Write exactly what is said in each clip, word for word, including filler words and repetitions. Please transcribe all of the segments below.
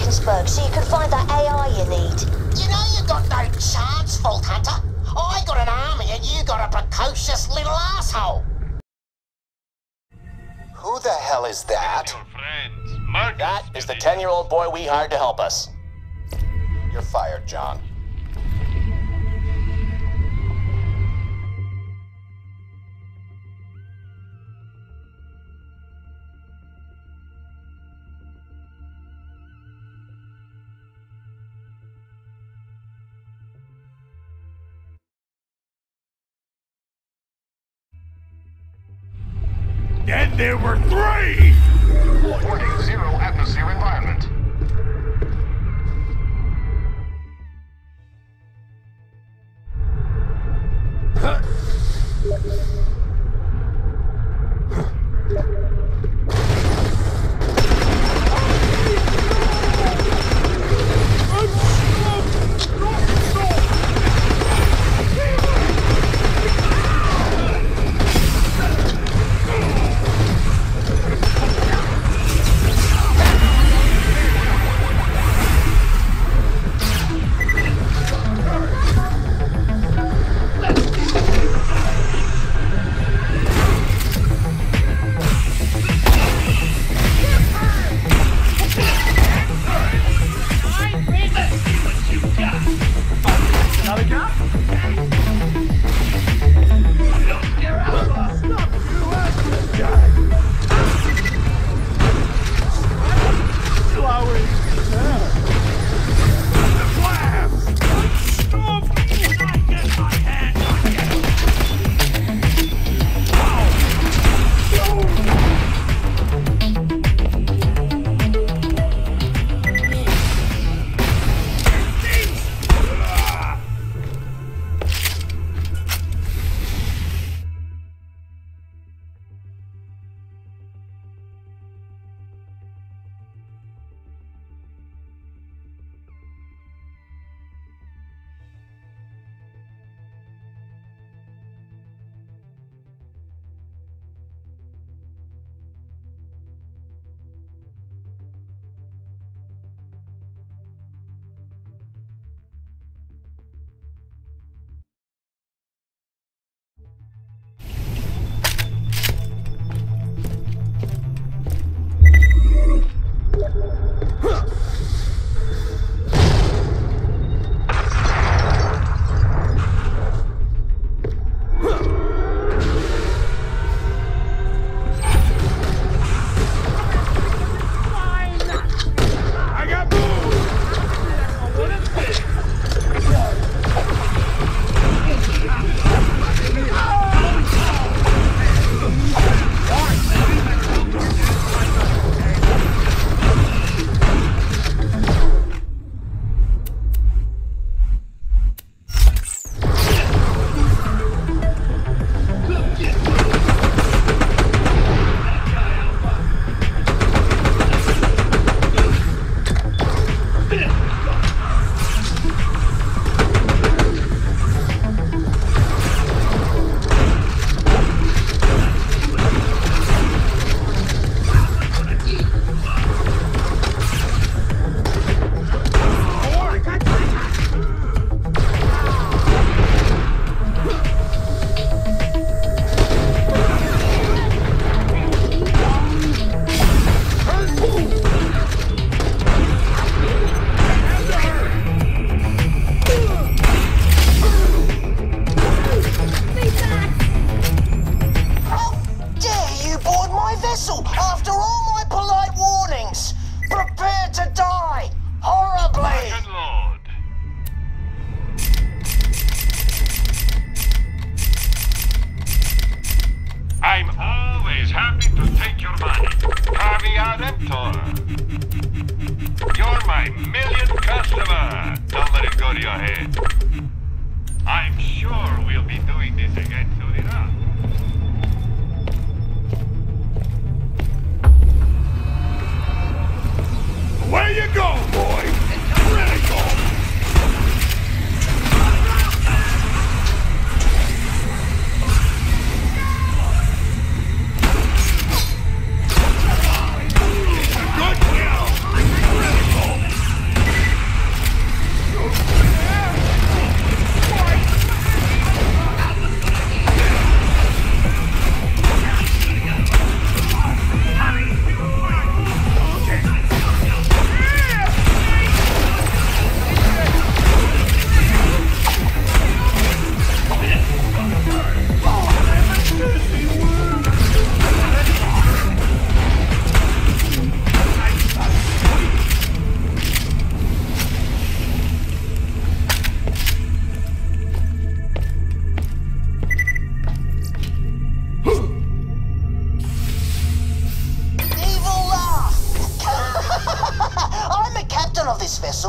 Drakensberg so you can find that A I you need. You know you got no chance, Vault Hunter. I got an army and you got a precocious little asshole. Who the hell is that? Your friends. Marcus That is the ten-year-old boy we hired to help us. You're fired, John. Then there were three! Warning, zero atmosphere environment.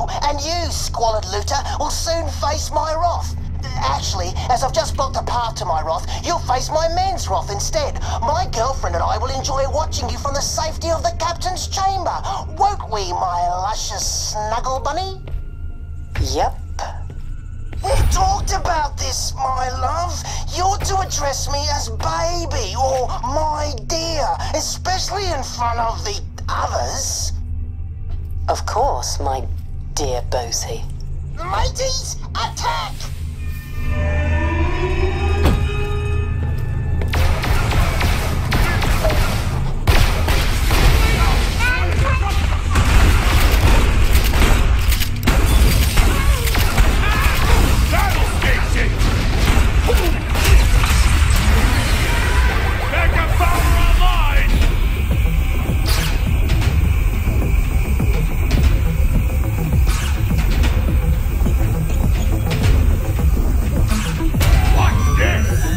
Oh, and you, squalid looter, will soon face my wrath. Actually, as I've just blocked a path to my wrath, you'll face my men's wrath instead. My girlfriend and I will enjoy watching you from the safety of the captain's chamber. Won't we, my luscious snuggle bunny? Yep. We've talked about this, my love. You're to address me as baby or my dear, especially in front of the others. Of course, my dear Bosie. Mateys, attack! Backup power online! Watch this!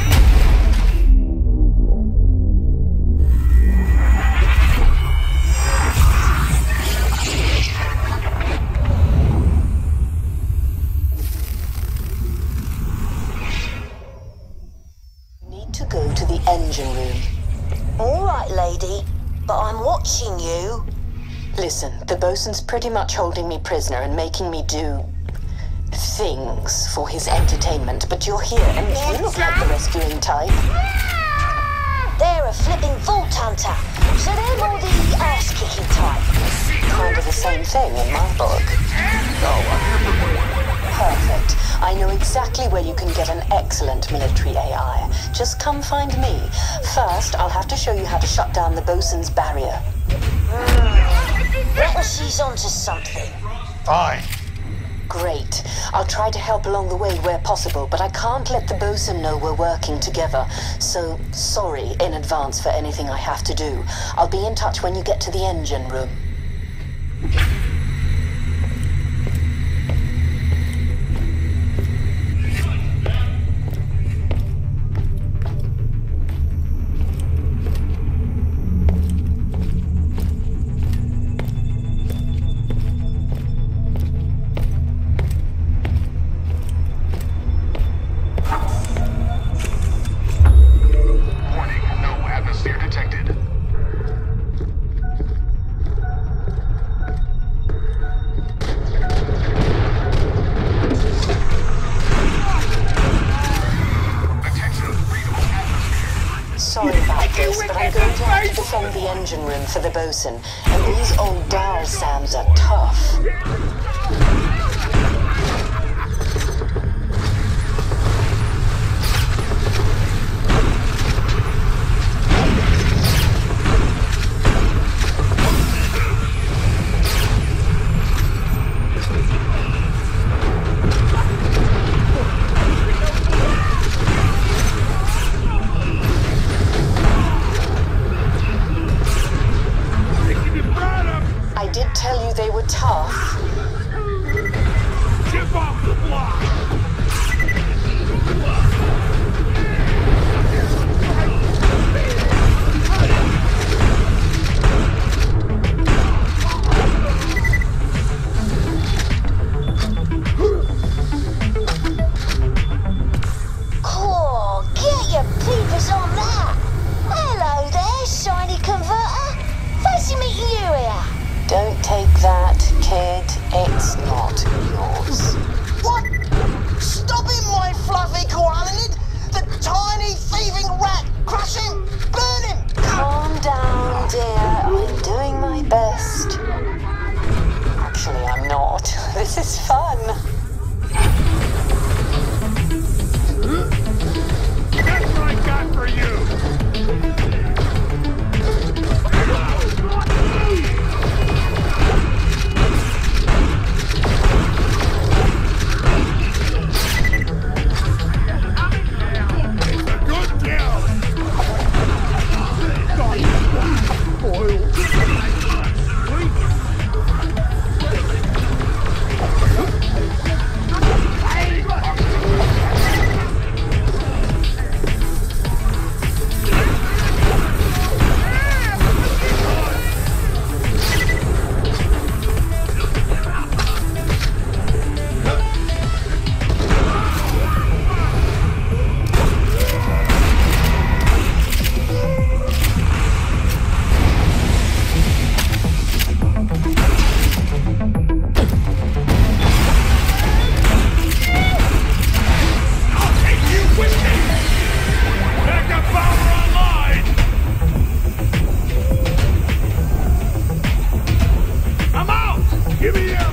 Need to go to the engine room. All right, lady, but I'm watching you. Listen, the bosun's pretty much holding me prisoner and making me do things for his entertainment, but you're here and you look like the rescuing type. They're a flipping vault hunter, so they're more the ass-kicking type. Kind of the same thing in my book. Perfect. I know exactly where you can get an excellent military A I. Just come find me. First, I'll have to show you how to shut down the bosun's barrier. Reckon she's onto something. Fine. Great. I'll try to help along the way where possible, but I can't let the bosun know we're working together. So, sorry in advance for anything I have to do. I'll be in touch when you get to the engine room. Warning, no atmosphere detected. Attention, readable atmosphere. Sorry about this, but I'm going to have to defend the engine room for the bosun, and these old Dahl Sams are tough. I did tell you they were tough. Chip off the block! Cool, get your peepers on that. Hello there, shiny converter. Fancy meeting you here. Don't take that, kid. It's not yours. What? Stop him, my fluffy koalanid! The tiny thieving rat! Crush him! Burn him! Calm down, dear. I'm doing my best. Actually, I'm not. This is fun. That's what I got for you! It's a good kill! Boiled.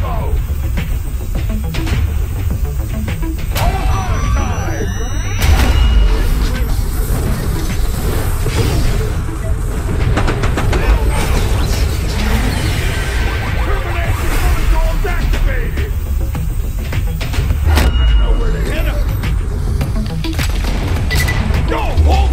go! Activated! I don't know where to hit him! Go, Hulk!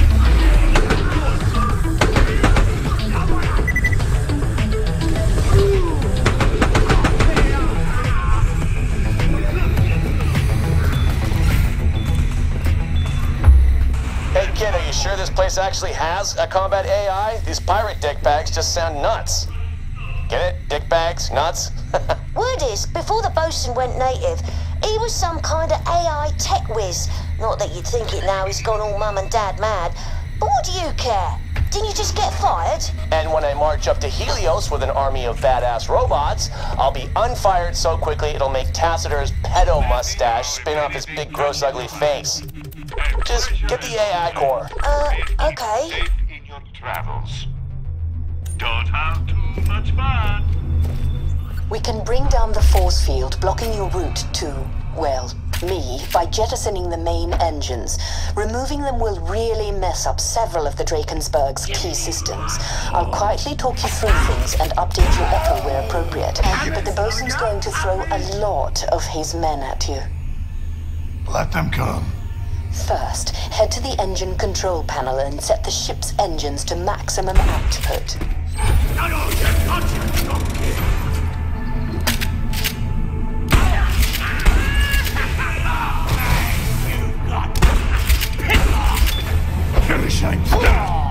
Hey kid, are you sure this place actually has a combat A I? These pirate dickbags just sound nuts. Get it? Dickbags? Nuts? Word is, before the bosun went native, he was some kind of A I tech whiz. Not that you'd think it now he's gone all mum and dad mad. But what do you care? Didn't you just get fired? And when I march up to Helios with an army of badass robots, I'll be unfired so quickly it'll make Tacitur's pedo mustache spin off his big gross ugly face. Just get the A I core. Uh, okay. Safe in your travels. Don't have too much fun. We can bring down the force field, blocking your route to, well, me, by jettisoning the main engines. Removing them will really mess up several of the Drakensberg's key systems. I'll quietly talk you through things and update your echo where appropriate, but the bosun's going to throw a lot of his men at you. Let them come. First, head to the engine control panel and set the ship's engines to maximum output. Not all your conscience, donkey! Killer shines down.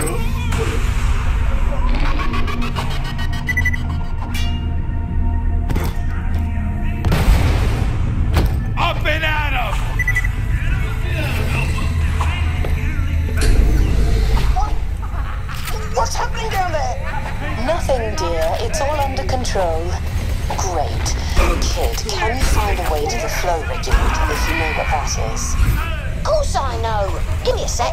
Up and at him! What's happening down there? Nothing, dear. It's all under control. Great. Kid, can you find a way to the flow regulator if you know what that is? Of course I know. Give me a sec.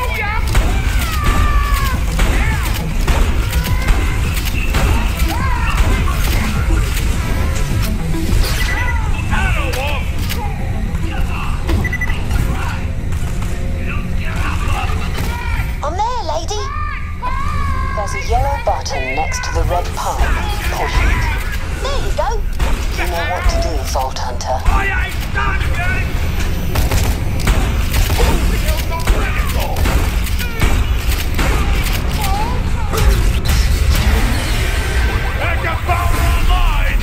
I'm there, lady. There's a yellow button next to the red pipe. Push it. There you go. You know what to do, Vault Hunter. I ain't done yet! Backup power online!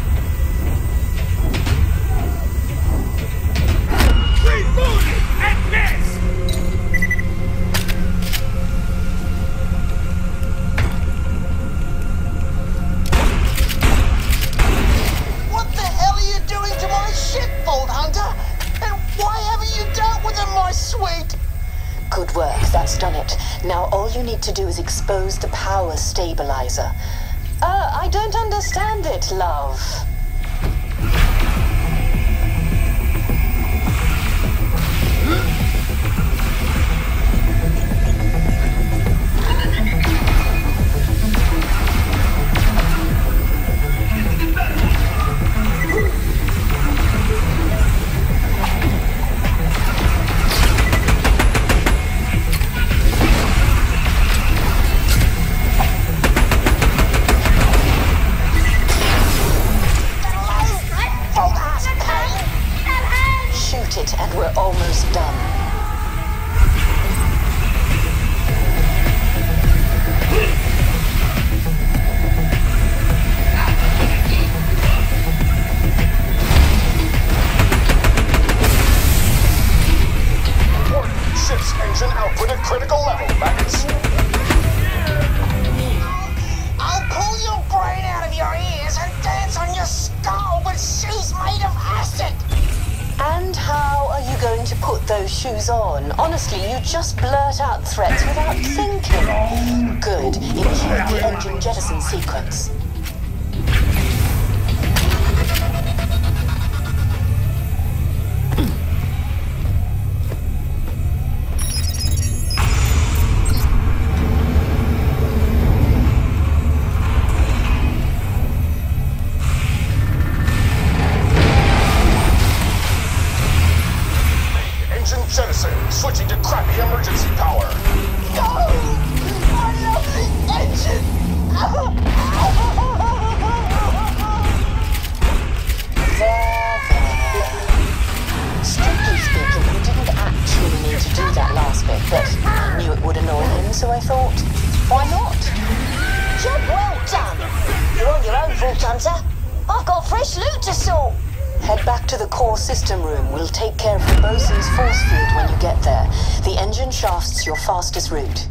Rebooted and this! What the hell are you doing to my ship, Vault Hunter? And why haven't you dealt with them, my sweet? Good work, that's done it. Now all you need to do is expose the power stabilizer. Uh, I don't understand it, love. Shoot it, and we're almost done. Ship's engine output at critical level. Maggots. I'll pull your brain out of your ears and dance on your skull with shoes made of acid. And how are you going to put those shoes on? Honestly, you just blurt out threats without thinking. Good. Initiate the engine jettison sequence. Bosun, switching to crappy emergency power. No! I love the engine! There, there. Strictly speaking, he didn't actually need to do that last bit, but I knew it would annoy him, so I thought, why not? Job well done. You're on your own, Vault Hunter. I've got fresh loot to sort. Head back to the core system room. We'll take care of the bosun's force field when you get there. The engine shaft's your fastest route.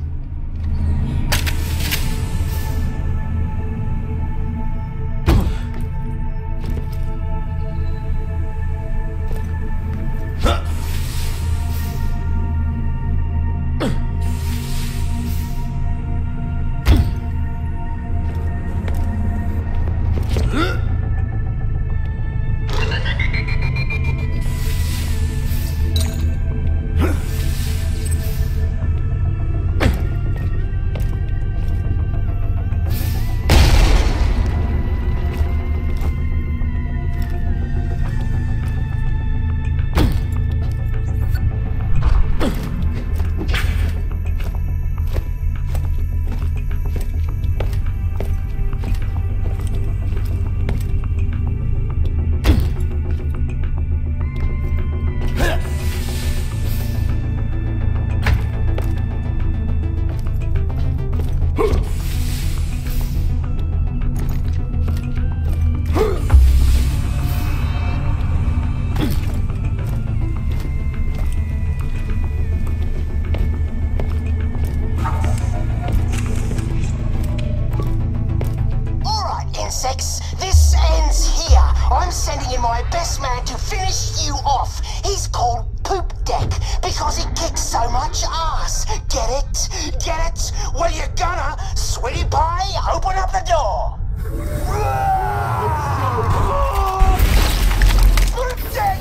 This ends here. I'm sending in my best man to finish you off. He's called Poop Deck because he kicks so much ass. Get it? Get it? Well, you're gonna. Sweetie pie, open up the door. Poop Deck!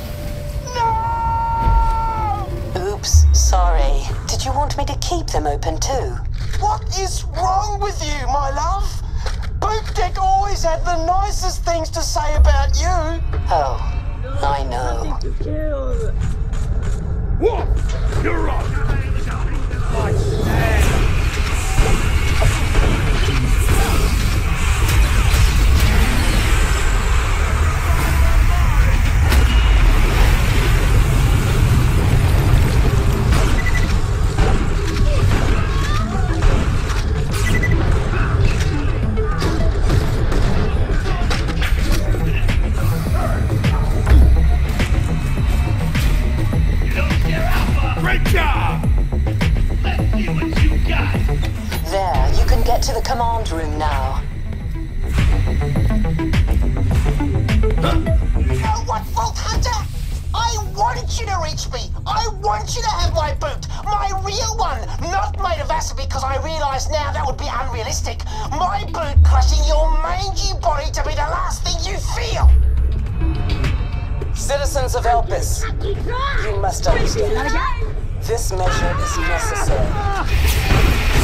No! Oops, sorry. Did you want me to keep them open too? What is wrong with you, my love? Poop Deck always had the nicest things to say about you. Oh, I know. Whoa! You're up! Great job! Let's see what you got. There, you can get to the command room now. You know what, Vault Hunter? I wanted you to reach me. I want you to have my boot. My real one. Not made of acid because I realise now that would be unrealistic. My boot crushing your mangy body to be the last thing you feel. Citizens of Elpis, you must understand. This measure is necessary.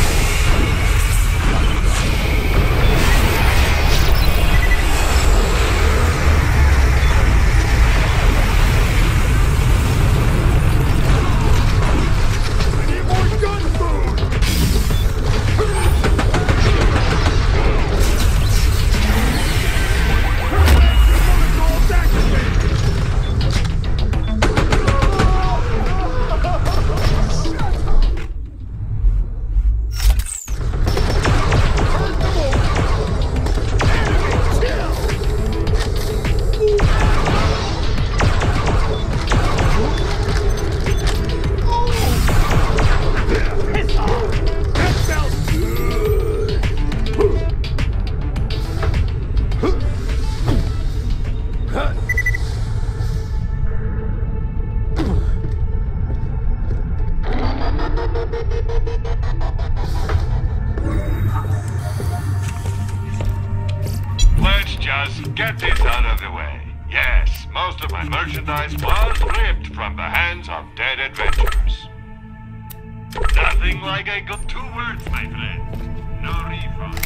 Let's just get this out of the way. Yes, most of my merchandise was ripped from the hands of dead adventurers. Nothing like a good two words, my friend. No refund.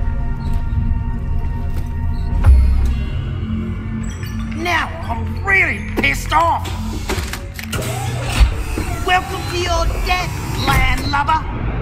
Now I'm really off! Welcome to your death, landlubber!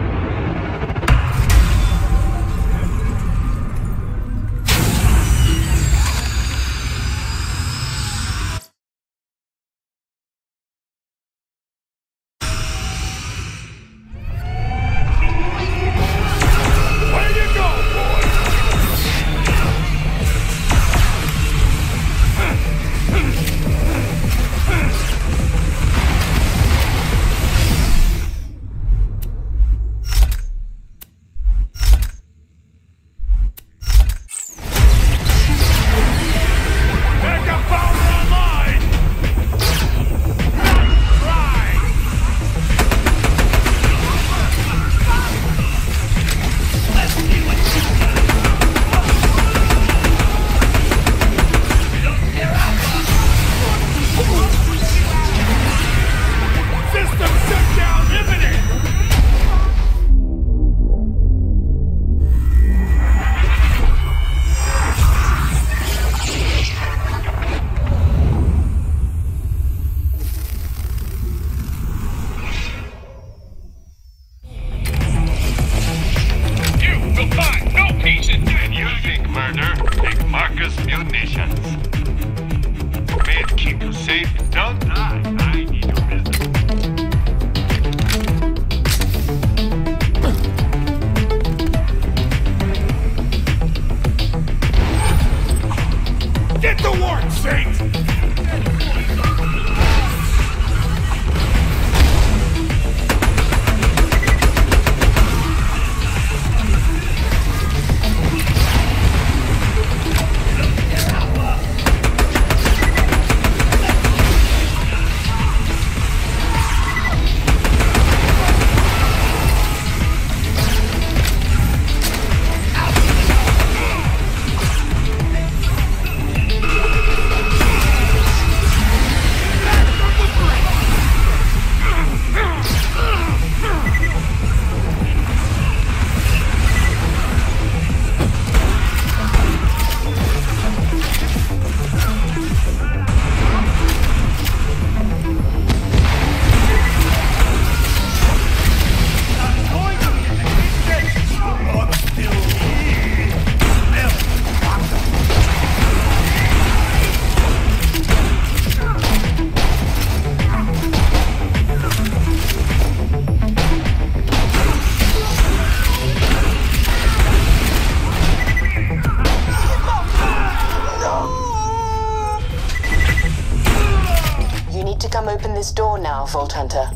Open this door now, Vault Hunter.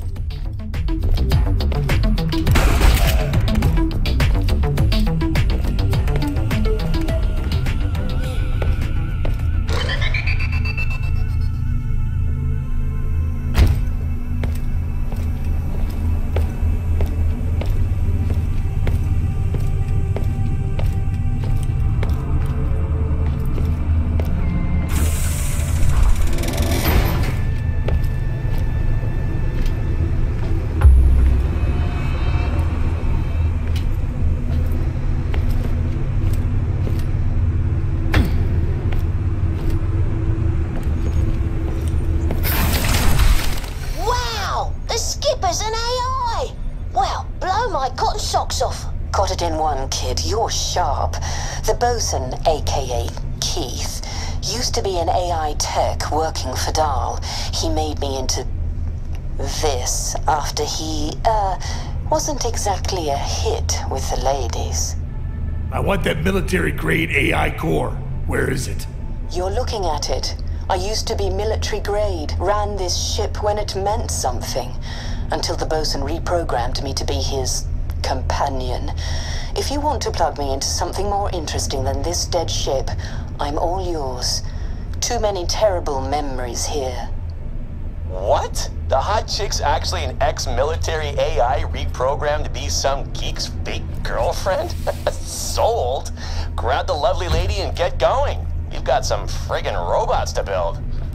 Got it in one, kid. You're sharp. The bosun, aka Keith, used to be an A I tech working for Dahl. He made me into this after he, uh, wasn't exactly a hit with the ladies. I want that military-grade A I core. Where is it? You're looking at it. I used to be military grade, ran this ship when it meant something, until the bosun reprogrammed me to be his companion. If you want to plug me into something more interesting than this dead ship, I'm all yours. Too many terrible memories here. What? The hot chick's actually an ex-military A I reprogrammed to be some geek's fake girlfriend? Sold. Grab the lovely lady and get going. You've got some friggin' robots to build.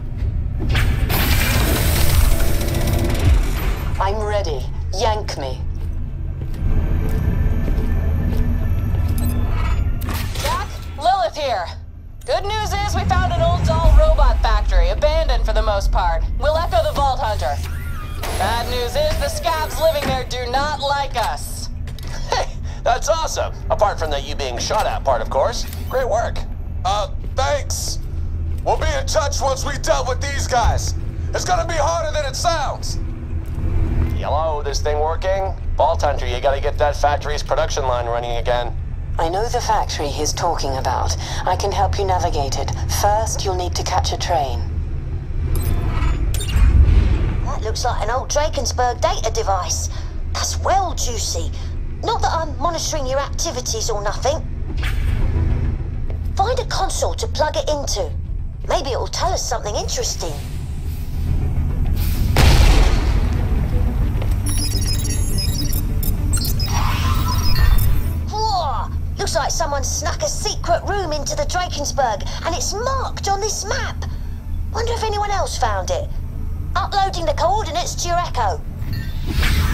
I'm ready. Yank me. Jack, Lilith here. Good news is we found an old Dahl robot factory. abandoned for the most part. We'll echo the Vault Hunter. Bad news is the scabs living there do not like us. Hey, that's awesome. Apart from the you being shot at part, of course. Great work. Uh, thanks. We'll be in touch once we dealt with these guys. It's gonna be harder than it sounds. Yellow, this thing working? Vault Hunter, you gotta get that factory's production line running again. I know the factory he's talking about. I can help you navigate it. First, you'll need to catch a train. That looks like an old Drakensberg data device. That's well juicy. Not that I'm monitoring your activities or nothing. Find a console to plug it into. Maybe it'll tell us something interesting. Whoa! Looks like someone snuck a secret room into the Drakensberg, and it's marked on this map. Wonder if anyone else found it. Uploading the coordinates to your Echo.